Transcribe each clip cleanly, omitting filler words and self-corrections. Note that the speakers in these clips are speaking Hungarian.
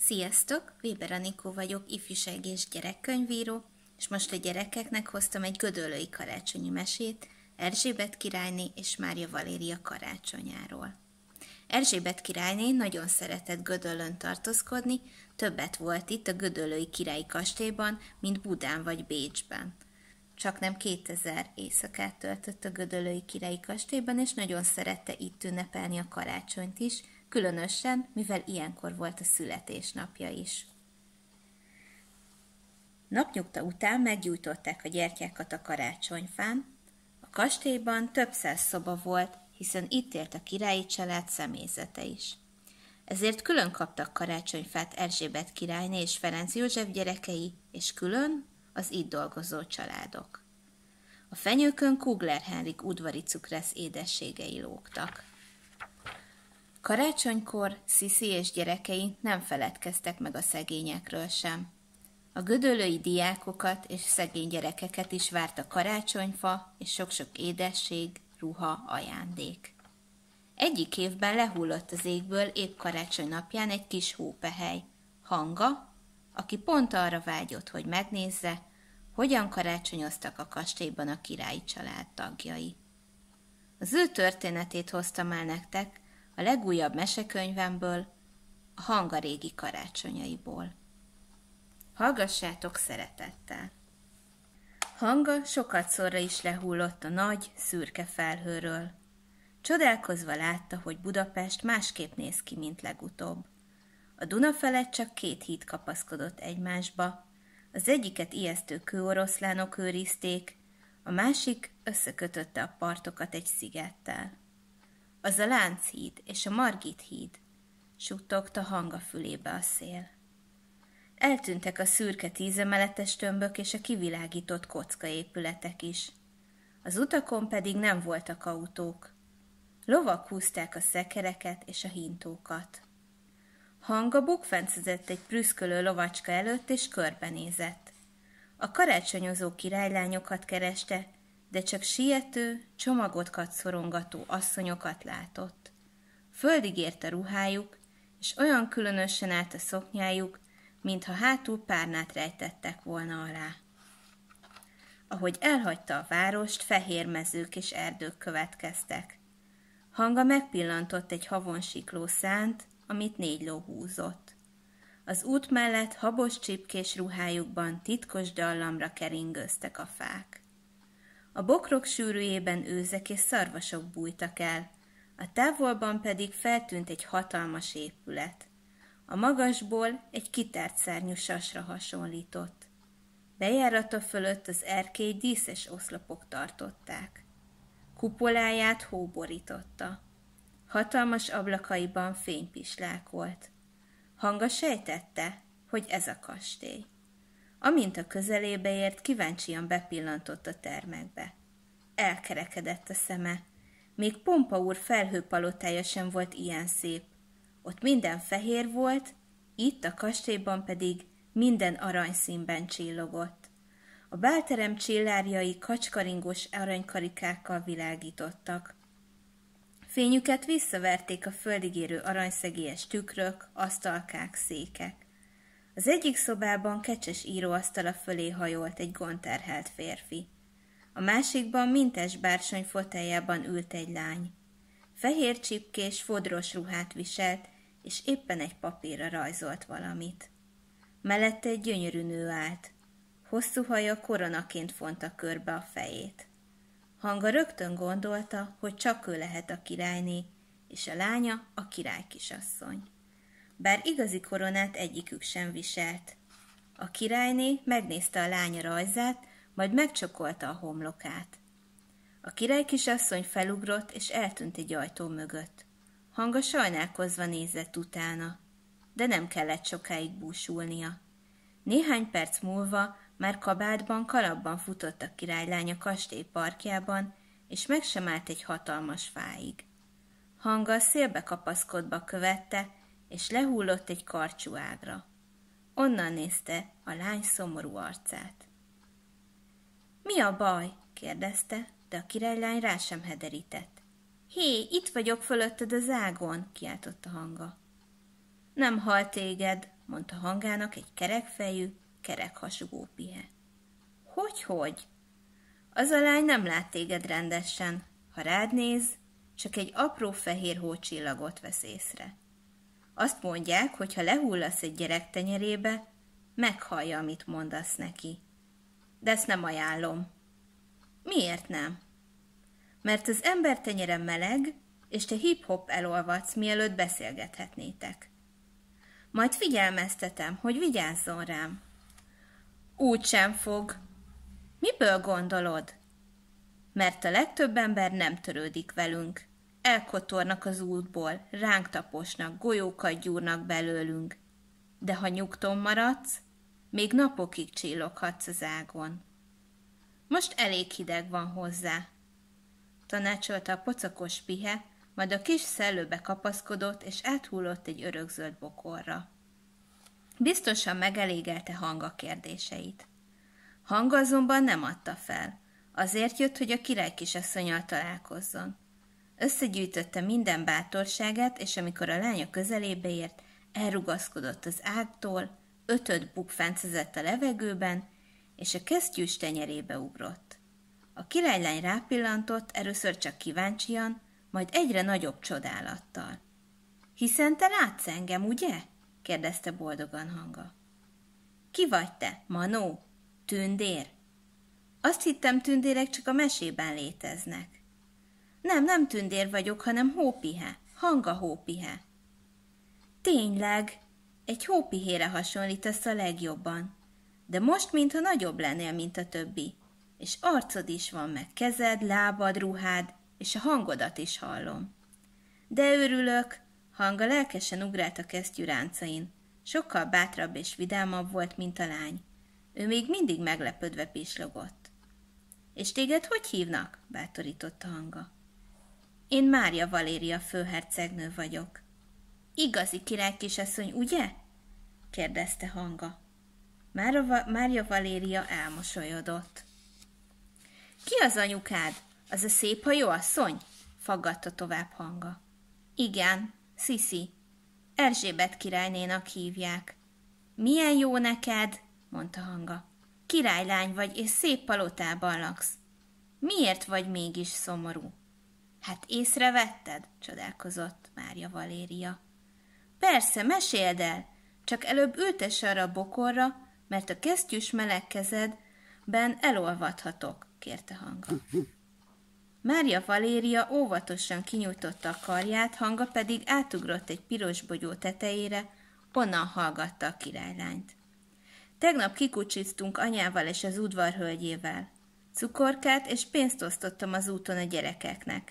Sziasztok! Weber Anikó vagyok, ifjúsági és gyerekkönyvíró, és most a gyerekeknek hoztam egy gödöllői karácsonyi mesét Erzsébet királyné és Mária Valéria karácsonyáról. Erzsébet királyné nagyon szeretett Gödöllőn tartózkodni, többet volt itt a gödöllői királyi kastélyban, mint Budán vagy Bécsben. Csaknem 2000 éjszakát töltött a gödöllői királyi kastélyban, és nagyon szerette itt ünnepelni a karácsonyt is, különösen, mivel ilyenkor volt a születésnapja is. Napnyugta után meggyújtották a gyertyákat a karácsonyfán. A kastélyban több száz szoba volt, hiszen itt élt a királyi család személyzete is. Ezért külön kaptak karácsonyfát Erzsébet királyné és Ferenc József gyerekei, és külön az itt dolgozó családok. A fenyőkön Kugler Henrik udvari cukrász édességei lógtak. Karácsonykor Sziszi és gyerekei nem feledkeztek meg a szegényekről sem. A gödöllői diákokat és szegény gyerekeket is várt a karácsonyfa és sok-sok édesség, ruha, ajándék. Egyik évben lehullott az égből épp karácsony napján egy kis hópehely, Hanga, aki pont arra vágyott, hogy megnézze, hogyan karácsonyoztak a kastélyban a királyi család tagjai. Az ő történetét hoztam el nektek a legújabb mesekönyvemből, a Hanga régi karácsonyaiból. Hallgassátok szeretettel! Hanga sokatszorra is lehullott a nagy, szürke felhőről. Csodálkozva látta, hogy Budapest másképp néz ki, mint legutóbb. A Duna felett csak 2 híd kapaszkodott egymásba, az egyiket ijesztő kőoroszlánok őrizték, a másik összekötötte a partokat egy szigettel. Az a Lánchíd és a Margit híd, suttogta Hanga fülébe a szél. Eltűntek a szürke 10 emeletes tömbök és a kivilágított kockaépületek is. Az utakon pedig nem voltak autók. Lovak húzták a szekereket és a hintókat. Hanga bukfencezett egy prüszkölő lovacska előtt és körbenézett. A karácsonyozó királylányokat kereste, de csak siető, csomagotkat szorongató asszonyokat látott. Földig ért a ruhájuk, és olyan különösen állt a szoknyájuk, mintha hátul párnát rejtettek volna alá. Ahogy elhagyta a várost, fehér mezők és erdők következtek. Hanga megpillantott egy havonsikló szánt, amit 4 ló húzott. Az út mellett habos csipkés ruhájukban titkos dallamra keringőztek a fák. A bokrok sűrűjében őzek és szarvasok bújtak el, a távolban pedig feltűnt egy hatalmas épület. A magasból egy kitárt szárnyú sasra hasonlított. Bejárata fölött az erkély díszes oszlopok tartották. Kupoláját hó borította. Hatalmas ablakaiban fénypislák volt. Hanga sejtette, hogy ez a kastély. Amint a közelébe ért, kíváncsian bepillantott a termekbe. Elkerekedett a szeme. Még Pompa úr felhőpalotája sem volt ilyen szép. Ott minden fehér volt, itt a kastélyban pedig minden aranyszínben csillogott. A bálterem csillárjai kacskaringos aranykarikákkal világítottak. Fényüket visszaverték a földig érő aranyszegélyes tükrök, asztalkák, székek. Az egyik szobában kecses íróasztala fölé hajolt egy gondterhelt férfi. A másikban mintes bársony foteljában ült egy lány. Fehér csipkés, fodros ruhát viselt, és éppen egy papírra rajzolt valamit. Mellette egy gyönyörű nő állt. Hosszú haja koronaként fonta körbe a fejét. Hanga rögtön gondolta, hogy csak ő lehet a királyné, és a lánya a királykisasszony. Bár igazi koronát egyikük sem viselt. A királyné megnézte a lánya rajzát, majd megcsokolta a homlokát. A királykisasszony felugrott, és eltűnt egy ajtó mögött. Hanga sajnálkozva nézett utána, de nem kellett sokáig búsulnia. Néhány perc múlva már kabátban, kalapban futott a királylány a kastély parkjában, és meg sem állt egy hatalmas fáig. Hanga szélbe kapaszkodva követte, és lehullott egy karcsú ágra. Onnan nézte a lány szomorú arcát. Mi a baj? kérdezte, de a királylány rá sem hederített. Hé, itt vagyok fölötted az ágon, kiáltotta Hanga. Nem hal téged, mondta Hangának egy kerekfejű, kerekhasú hópihe. Hogy? Az a lány nem lát téged rendesen. Ha rád néz, csak egy apró fehér hócsillagot vesz észre. Azt mondják, hogy ha lehullasz egy gyerek tenyerébe, meghallja, amit mondasz neki. De ezt nem ajánlom. Miért nem? Mert az ember tenyere meleg, és te hip-hop elolvadsz, mielőtt beszélgethetnétek. Majd figyelmeztetem, hogy vigyázzon rám. Úgy sem fog. Miből gondolod? Mert a legtöbb ember nem törődik velünk. Elkotornak az útból, ránk taposnak, golyókat gyúrnak belőlünk. De ha nyugton maradsz, még napokig csilloghatsz az ágon. Most elég hideg van hozzá. Tanácsolta a pocakos pihe, majd a kis szellőbe kapaszkodott, és áthullott egy örökzöld bokorra. Biztosan megelégelte Hanga kérdéseit. Hanga azonban nem adta fel. Azért jött, hogy a király kisasszonnyal találkozzon. Összegyűjtötte minden bátorságát, és amikor a lánya közelébe ért, elrugaszkodott az ágtól, 5 bukfáncezett a levegőben, és a kesztyűs tenyerébe ugrott. A királylány rápillantott, először csak kíváncsian, majd egyre nagyobb csodálattal. Hiszen te látsz engem, ugye? kérdezte boldogan Hanga. Ki vagy te, Manó? Tündér? Azt hittem, tündérek csak a mesében léteznek. Nem tündér vagyok, hanem hópihe, Hanga hópihe. Tényleg, egy hópihére hasonlítasz a legjobban, de most mintha nagyobb lennél, mint a többi, és arcod is van, meg kezed, lábad, ruhád, és a hangodat is hallom. De örülök, Hanga lelkesen ugrált a kesztyű ráncain. Sokkal bátrabb és vidámabb volt, mint a lány. Ő még mindig meglepődve pislogott. És téged hogy hívnak? Bátorította Hanga. Én Mária Valéria főhercegnő vagyok. Igazi királykisasszony, ugye? kérdezte Hanga. Mária Valéria elmosolyodott. Ki az anyukád? Az a szép hajó asszony? Faggatta tovább Hanga. Igen, Sziszi. Erzsébet királynénak hívják. Milyen jó neked, mondta Hanga. Királylány vagy, és szép palotában laksz. Miért vagy mégis szomorú? Hát észrevetted? Csodálkozott Mária Valéria. Persze, meséld el, csak előbb ültess arra a bokorra, mert a kesztyűs meleg kezedben elolvadhatok, kérte Hanga. Mária Valéria óvatosan kinyújtotta a karját, Hanga pedig átugrott egy piros bogyó tetejére, onnan hallgatta a királylányt. Tegnap kikucsiztunk anyával és az udvarhölgyével. Cukorkát és pénzt osztottam az úton a gyerekeknek.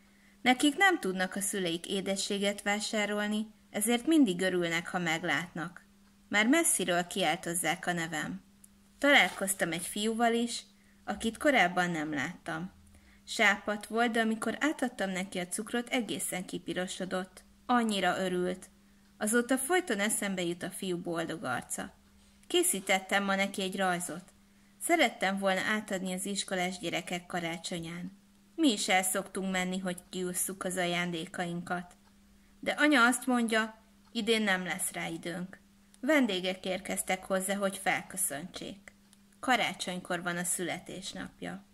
Nekik nem tudnak a szüleik édességet vásárolni, ezért mindig örülnek, ha meglátnak. Már messziről kiáltozzák a nevem. Találkoztam egy fiúval is, akit korábban nem láttam. Sápadt volt, de amikor átadtam neki a cukrot, egészen kipirosodott. Annyira örült. Azóta folyton eszembe jut a fiú boldog arca. Készítettem ma neki egy rajzot. Szerettem volna átadni az iskolás gyerekek karácsonyán. Mi is el szoktunk menni, hogy kiússzuk az ajándékainkat. De anya azt mondja, idén nem lesz rá időnk. Vendégek érkeztek hozzá, hogy felköszöntsék. Karácsonykor van a születésnapja.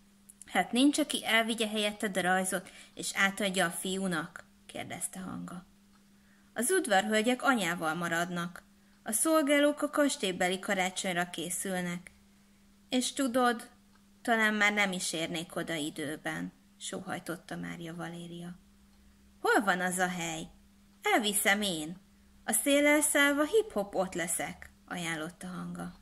Hát nincs, aki elvigye helyetted a rajzot, és átadja a fiúnak? kérdezte Hanga. Az udvarhölgyek anyával maradnak. A szolgálók a kastélybeli karácsonyra készülnek. És tudod, talán már nem is érnék oda időben, sóhajtotta Mária Valéria. Hol van az a hely? Elviszem én. A széllel szállva hip-hop ott leszek, ajánlotta Hanga.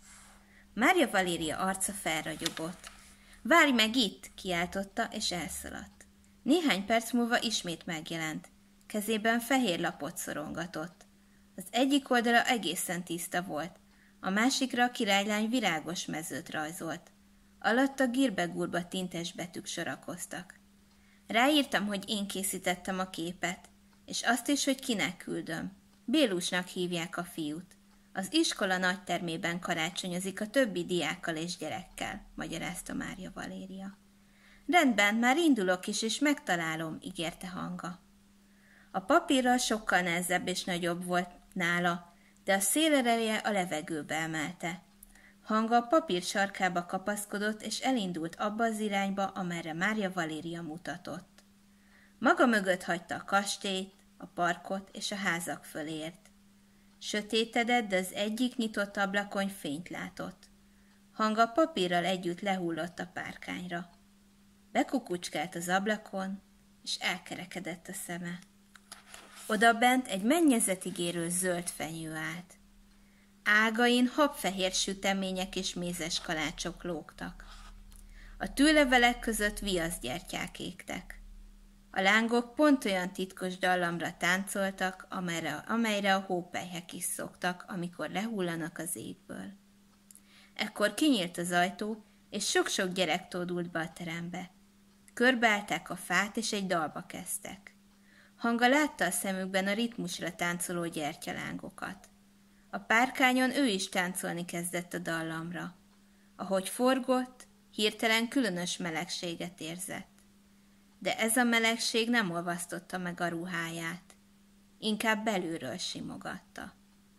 Mária Valéria arca felragyogott. Várj meg itt, kiáltotta, és elszaladt. Néhány perc múlva ismét megjelent. Kezében fehér lapot szorongatott. Az egyik oldala egészen tiszta volt, a másikra a királylány virágos mezőt rajzolt. Alatta gírbe-gurba tintes betűk sorakoztak. Ráírtam, hogy én készítettem a képet, és azt is, hogy kinek küldöm. Bélusnak hívják a fiút. Az iskola nagytermében karácsonyozik a többi diákkal és gyerekkel, magyarázta Mária Valéria. Rendben, már indulok is, és megtalálom, ígérte Hanga. A papírral sokkal nehezebb és nagyobb volt nála, de a szél ereje a levegőbe emelte. Hanga a papír sarkába kapaszkodott, és elindult abba az irányba, amerre Mária Valéria mutatott. Maga mögött hagyta a kastélyt, a parkot és a házak fölé ért. Sötétedett, de az egyik nyitott ablakon fényt látott. Hanga papírral együtt lehullott a párkányra. Bekukucskált az ablakon, és elkerekedett a szeme. Odabent egy mennyezetigérő zöld fenyő állt. Ágain habfehér sütemények és mézes kalácsok lógtak. A tűlevelek között viaszgyertyák égtek. A lángok pont olyan titkos dallamra táncoltak, amelyre a hópelyhek is szoktak, amikor lehullanak az égből. Ekkor kinyílt az ajtó, és sok-sok gyerek tódult be a terembe. Körbeállták a fát, és egy dalba kezdtek. Hanga látta a szemükben a ritmusra táncoló gyertyalángokat. A párkányon ő is táncolni kezdett a dallamra. Ahogy forgott, hirtelen különös melegséget érzett. De ez a melegség nem olvasztotta meg a ruháját. Inkább belülről simogatta.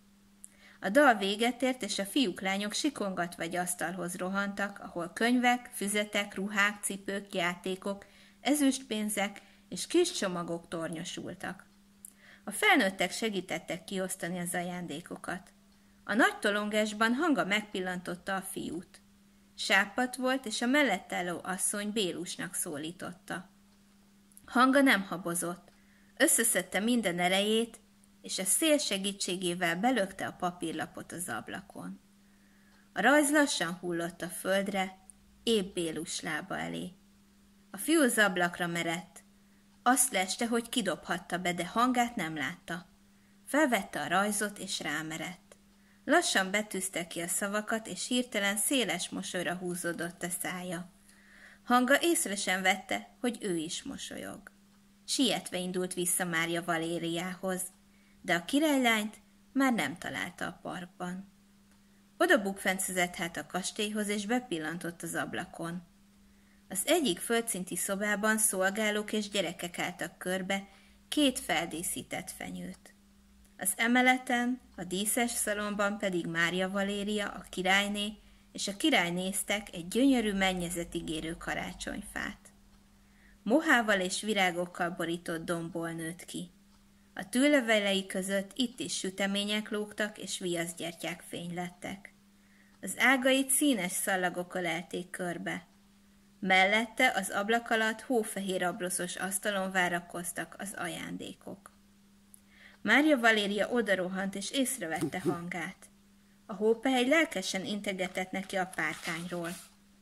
A dal véget ért, és a fiúk-lányok sikongatva egy asztalhoz rohantak, ahol könyvek, füzetek, ruhák, cipők, játékok, ezüstpénzek és kis csomagok tornyosultak. A felnőttek segítettek kiosztani az ajándékokat. A nagy tolongásban Hanga megpillantotta a fiút. Sápadt volt, és a mellett álló asszony Bélusnak szólította. Hanga nem habozott. Összeszedte minden erejét, és a szél segítségével belökte a papírlapot az ablakon. A rajz lassan hullott a földre, épp Bélus lába elé. A fiú az ablakra merett. Azt leste, hogy kidobhatta be, de Hangát nem látta. Felvette a rajzot, és rámerett. Lassan betűzte ki a szavakat, és hirtelen széles mosolyra húzódott a szája. Hanga észre sem vette, hogy ő is mosolyog. Sietve indult vissza Mária Valériához, de a királylányt már nem találta a parkban. Oda bukfencezett hát a kastélyhoz, és bepillantott az ablakon. Az egyik földszinti szobában szolgálók és gyerekek álltak körbe, 2 feldíszített fenyőt. Az emeleten, a díszes szalonban pedig Mária Valéria, a királyné és a király néztek egy gyönyörű mennyezetigérő karácsonyfát. Mohával és virágokkal borított dombból nőtt ki. A tűlevelei között itt is sütemények lógtak, és viaszgyertyák fénylettek. Az ágait színes szallagok ölelték körbe. Mellette az ablak alatt hófehér abroszos asztalon várakoztak az ajándékok. Mária Valéria odarohant, és észrevette Hangát. A hópehely lelkesen integetett neki a párkányról.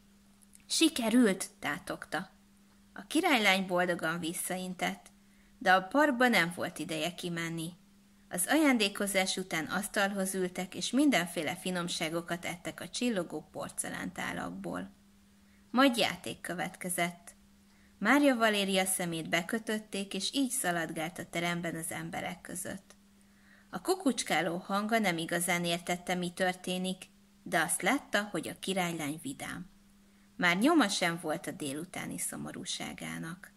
Sikerült, tátogta. A királylány boldogan visszaintett, de a parkba nem volt ideje kimenni. Az ajándékozás után asztalhoz ültek, és mindenféle finomságokat ettek a csillogó porcelántálakból. Majd játék következett. Mária Valéria szemét bekötötték, és így szaladgált a teremben az emberek között. A kukucskáló Hanga nem igazán értette, mi történik, de azt látta, hogy a királylány vidám. Már nyoma sem volt a délutáni szomorúságának.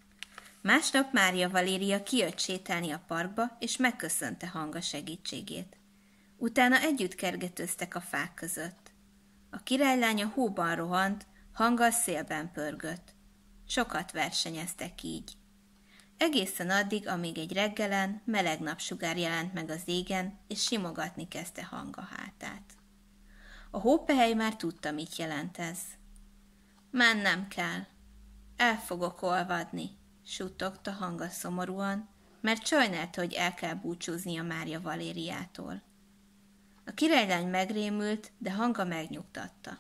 Másnap Mária Valéria kijött sétálni a parkba, és megköszönte Hanga segítségét. Utána együtt kergetőztek a fák között. A királylány a hóban rohant, Hanga a szélben pörgött. Sokat versenyeztek így. Egészen addig, amíg egy reggelen meleg napsugár jelent meg az égen, és simogatni kezdte Hanga hátát. A hópehely már tudta, mit jelent ez. Mennem kell. El fogok olvadni, suttogta Hanga szomorúan, mert sajnálta, hogy el kell búcsúznia Mária Valériától. A királylány megrémült, de Hanga megnyugtatta.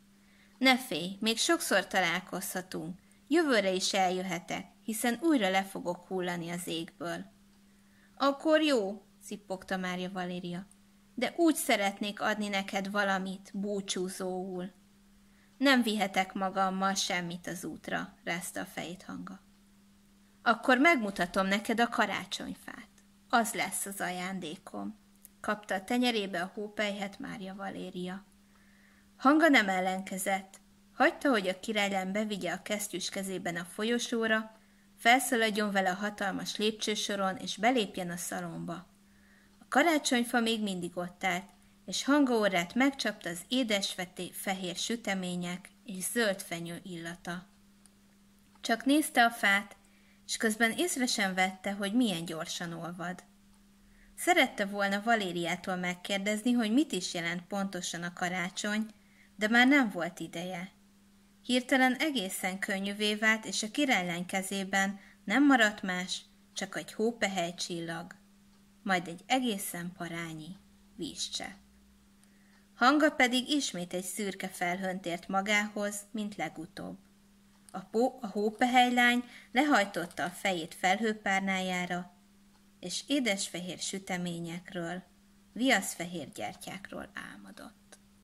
Ne félj, még sokszor találkozhatunk, jövőre is eljöhetek, hiszen újra le fogok hullani az égből. Akkor jó, szippogta Mária Valéria, de úgy szeretnék adni neked valamit, búcsúzóul. Nem vihetek magammal semmit az útra, rázta a fejét Hanga. Akkor megmutatom neked a karácsonyfát. Az lesz az ajándékom. Kapta a tenyerébe a hópelyhet Mária Valéria. Hanga nem ellenkezett. Hagyta, hogy a királylány bevigye a kesztyűs kezében a folyosóra, felszaladjon vele a hatalmas lépcsősoron, és belépjen a szalomba. A karácsonyfa még mindig ott állt, és hangaórát megcsapta az édes fehér sütemények és zöld fenyő illata. Csak nézte a fát, és közben észre sem vette, hogy milyen gyorsan olvad. Szerette volna Valériától megkérdezni, hogy mit is jelent pontosan a karácsony, de már nem volt ideje. Hirtelen egészen könnyűvé vált, és a királylány kezében nem maradt más, csak egy hópehely csillag, majd egy egészen parányi vízcsepp. Hanga pedig ismét egy szürke felhőn tért magához, mint legutóbb. A hópehelylány lehajtotta a fejét felhőpárnájára, és édesfehér süteményekről, viaszfehér gyertyákról álmodott.